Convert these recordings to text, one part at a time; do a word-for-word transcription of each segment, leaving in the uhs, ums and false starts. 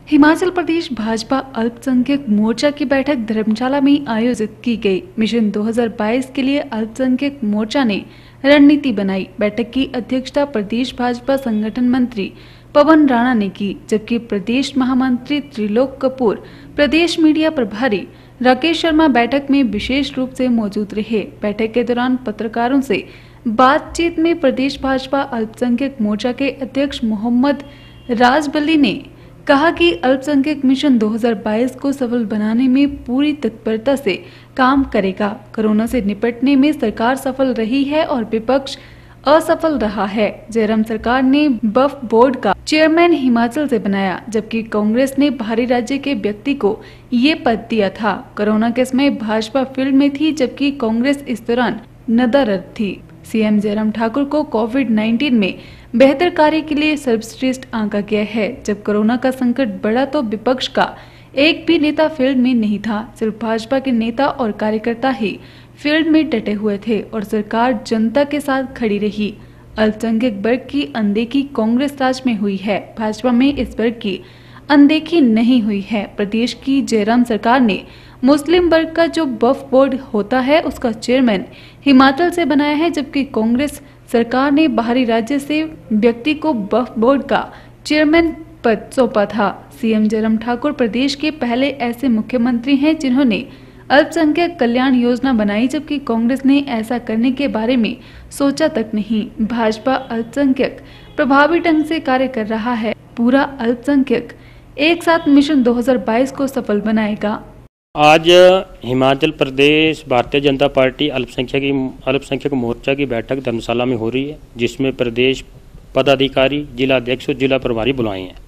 हिमाचल प्रदेश भाजपा अल्पसंख्यक मोर्चा की बैठक धर्मशाला में आयोजित की गई। मिशन दो हज़ार बाईस के लिए अल्पसंख्यक मोर्चा ने रणनीति बनाई। बैठक की अध्यक्षता प्रदेश भाजपा संगठन मंत्री पवन राणा ने की, जबकि प्रदेश महामंत्री त्रिलोक कपूर, प्रदेश मीडिया प्रभारी राकेश शर्मा बैठक में विशेष रूप से मौजूद रहे। बैठक के दौरान पत्रकारों से बातचीत में प्रदेश भाजपा अल्पसंख्यक मोर्चा के अध्यक्ष मोहम्मद राजबली ने कहा कि अल्पसंख्यक मिशन दो हज़ार बाईस को सफल बनाने में पूरी तत्परता से काम करेगा। कोरोना से निपटने में सरकार सफल रही है और विपक्ष असफल रहा है। जयराम सरकार ने वक्फ बोर्ड का चेयरमैन हिमाचल से बनाया, जबकि कांग्रेस ने बाहरी राज्य के व्यक्ति को ये पद दिया था। कोरोना के समय भाजपा फील्ड में थी, जबकि कांग्रेस इस दौरान नदारद थी। सीएम जयराम ठाकुर को कोविड उन्नीस में बेहतर कार्य के लिए सर्वश्रेष्ठ आंका गया है। जब कोरोना का संकट बढ़ा तो विपक्ष का एक भी नेता फील्ड में नहीं था। सिर्फ भाजपा के नेता और कार्यकर्ता ही फील्ड में डटे हुए थे और सरकार जनता के साथ खड़ी रही। अल्पसंख्यक वर्ग की अनदेखी कांग्रेस राज में हुई है, भाजपा में इस वर्ग की अनदेखी नहीं हुई है। प्रदेश की जयराम सरकार ने मुस्लिम वर्ग का जो वक्फ बोर्ड होता है उसका चेयरमैन हिमाचल से बनाया है, जबकि कांग्रेस सरकार ने बाहरी राज्य से व्यक्ति को वक्फ बोर्ड का चेयरमैन पद सौंपा था। सीएम जयराम ठाकुर प्रदेश के पहले ऐसे मुख्यमंत्री हैं जिन्होंने अल्पसंख्यक कल्याण योजना बनाई, जबकि कांग्रेस ने ऐसा करने के बारे में सोचा तक नहीं। भाजपा अल्पसंख्यक प्रभावी ढंग से कार्य कर रहा है। पूरा अल्पसंख्यक एक साथ मिशन दो हज़ार बाईस को सफल बनाएगा। आज हिमाचल प्रदेश भारतीय जनता पार्टी अल्पसंख्यक अल्पसंख्यक मोर्चा की बैठक धर्मशाला में हो रही है, जिसमें प्रदेश पदाधिकारी, जिला अध्यक्ष और जिला प्रभारी बुलाए हैं।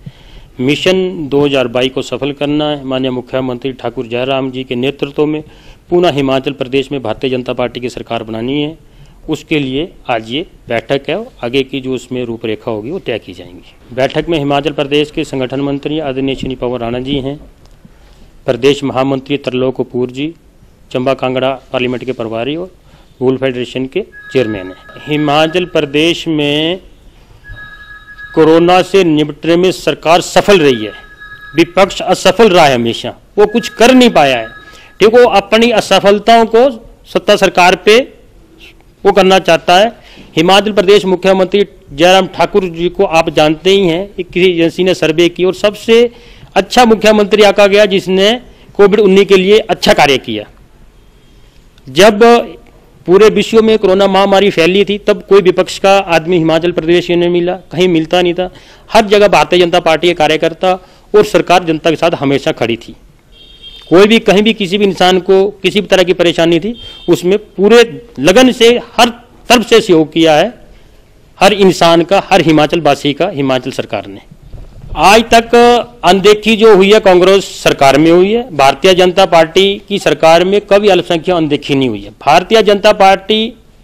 मिशन दो हज़ार बाईस को सफल करना है। माननीय मुख्यमंत्री ठाकुर जयराम जी के नेतृत्व में पूरा हिमाचल प्रदेश में भारतीय जनता पार्टी की सरकार बनानी है। उसके लिए आज ये बैठक है और आगे की जो उसमें रूपरेखा होगी वो तय की जाएंगी। बैठक में हिमाचल प्रदेश के संगठन मंत्री आदरणीय श्री पवन राणा जी हैं, प्रदेश महामंत्री त्रिलोक कपूर जी, चंबा कांगड़ा पार्लियामेंट के प्रभारी और वूल फेडरेशन के चेयरमैन हैं। हिमाचल प्रदेश में कोरोना से निपटने में सरकार सफल रही है, विपक्ष असफल रहा है। हमेशा वो कुछ कर नहीं पाया है। ठीक, वो अपनी असफलताओं को सत्ता सरकार पे वो करना चाहता है। हिमाचल प्रदेश मुख्यमंत्री जयराम ठाकुर जी को आप जानते ही हैं, किसी एजेंसी ने सर्वे की और सबसे अच्छा मुख्यमंत्री आका गया जिसने कोविड उन्नीस के लिए अच्छा कार्य किया। जब पूरे विश्व में कोरोना महामारी फैली थी तब कोई विपक्ष का आदमी हिमाचल प्रदेश में नहीं मिला, कहीं मिलता नहीं था। हर जगह भारतीय जनता पार्टी के कार्यकर्ता और सरकार जनता के साथ हमेशा खड़ी थी। कोई भी कहीं भी किसी भी इंसान को किसी भी तरह की परेशानी थी, उसमें पूरे लगन से हर तरफ से सहयोग किया है हर इंसान का, हर हिमाचल वासी का हिमाचल सरकार ने। आज तक अनदेखी जो हुई है कांग्रेस सरकार में हुई है। भारतीय जनता पार्टी की सरकार में कभी अल्पसंख्यक अनदेखी नहीं हुई है। भारतीय जनता पार्टी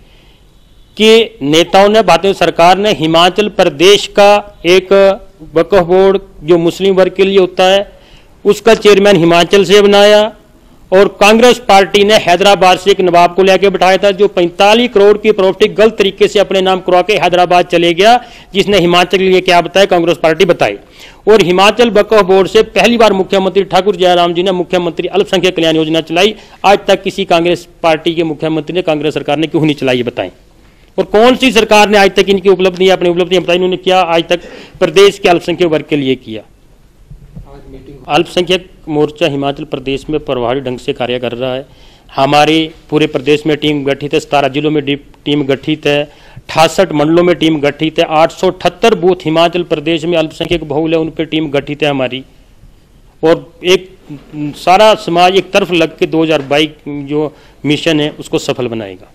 के नेताओं ने, भारतीय सरकार ने हिमाचल प्रदेश का एक वक्फ बोर्ड जो मुस्लिम वर्ग के लिए होता है उसका चेयरमैन हिमाचल से बनाया और कांग्रेस पार्टी ने हैदराबाद से एक नवाब को लेकर बैठाया था जो पैंतालीस करोड़ की प्रॉपर्टी गलत तरीके से अपने नाम करवा के हैदराबाद चले गया, जिसने हिमाचल के लिए क्या बताया कांग्रेस पार्टी बताई। और हिमाचल वक्फ बोर्ड से पहली बार मुख्यमंत्री ठाकुर जयराम जी ने मुख्यमंत्री अल्पसंख्यक कल्याण योजना चलाई। आज तक किसी कांग्रेस पार्टी के मुख्यमंत्री ने, कांग्रेस सरकार ने क्यों नहीं चलाई, बताएं। और कौन सी सरकार ने आज तक इनकी उपलब्धि अपनी उपलब्धियां बताई, इन्होंने क्या आज तक प्रदेश के अल्पसंख्यक वर्ग के लिए किया। अल्पसंख्यक मोर्चा हिमाचल प्रदेश में प्रभावी ढंग से कार्य कर रहा है। हमारी पूरे प्रदेश में टीम गठित है, सतारह जिलों में टीम गठित है, अठासठ मंडलों में टीम गठित है, आठ सौ अठहत्तर बूथ हिमाचल प्रदेश में अल्पसंख्यक बहुल है उन पर टीम गठित है हमारी। और एक सारा समाज एक तरफ लग के दो हज़ार बाईस जो मिशन है उसको सफल बनाएगा।